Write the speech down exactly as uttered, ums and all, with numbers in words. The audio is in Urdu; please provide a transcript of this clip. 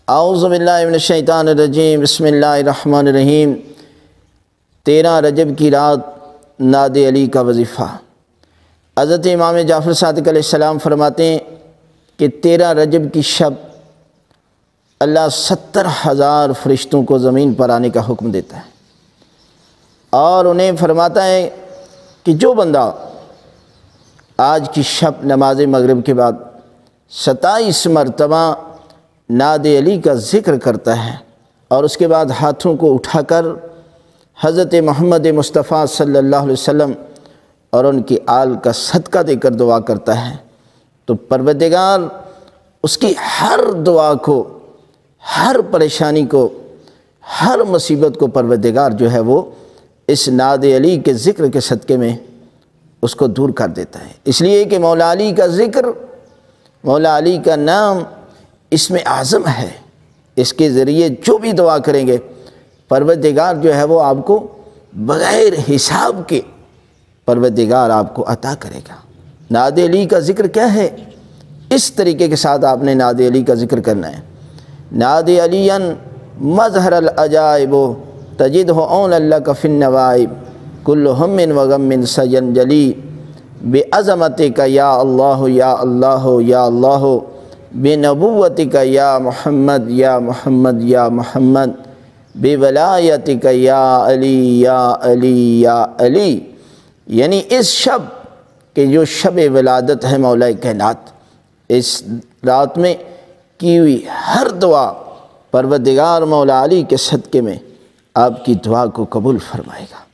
اعوذ باللہ من الشیطان الرجیم، بسم اللہ الرحمن الرحیم۔ تیرہ رجب کی رات ناد علی کا وظیفہ۔ حضرت امام جعفر صادق علیہ السلام فرماتے ہیں کہ تیرہ رجب کی شب اللہ ستر ہزار فرشتوں کو زمین پر آنے کا حکم دیتا ہے، اور انہیں فرماتا ہے کہ جو بندہ آج کی شب نماز مغرب کے بعد ستائیس مرتبہ ناد علی کا ذکر کرتا ہے اور اس کے بعد ہاتھوں کو اٹھا کر حضرت محمد مصطفیٰ صلی اللہ علیہ وسلم اور ان کی آل کا صدقہ دے کر دعا کرتا ہے، تو پروردگار اس کی ہر دعا کو، ہر پریشانی کو، ہر مصیبت کو پروردگار جو ہے وہ اس ناد علی کے ذکر کے صدقے میں اس کو دور کر دیتا ہے۔ اس لیے کہ مولا علی کا ذکر، مولا علی کا نام اس میں اعظم ہے، اس کے ذریعے جو بھی دعا کریں گے پروردگار جو ہے وہ آپ کو بغیر حساب کے پروردگار آپ کو عطا کرے گا۔ ناد علی کا ذکر کیا ہے؟ اس طریقے کے ساتھ آپ نے ناد علی کا ذکر کرنا ہے۔ ناد علی مظہر العجائب تجدہ اون اللہ فی النوائب کل ہم و غم سینجلی بعظمتک یا اللہ یا اللہ یا اللہ بنبوتک یا محمد یا محمد یا محمد بولایتک یا علی یا علی یا علی۔ یعنی اس شب کہ جو شب ولادت ہے مولا کائنات، اس رات میں کی ہوئی ہر دعا پروردگار مولا علی کے صدقے میں آپ کی دعا کو قبول فرمائے گا۔